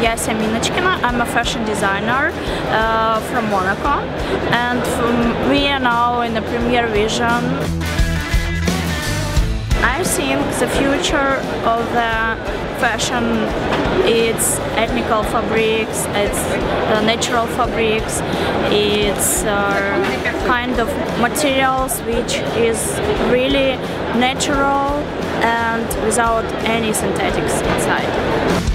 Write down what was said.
I'm a fashion designer from Monaco, and we are now in the Premier Vision. I think the future of the fashion, it's ethnical fabrics, it's natural fabrics, it's kind of materials which is really natural and without any synthetics inside.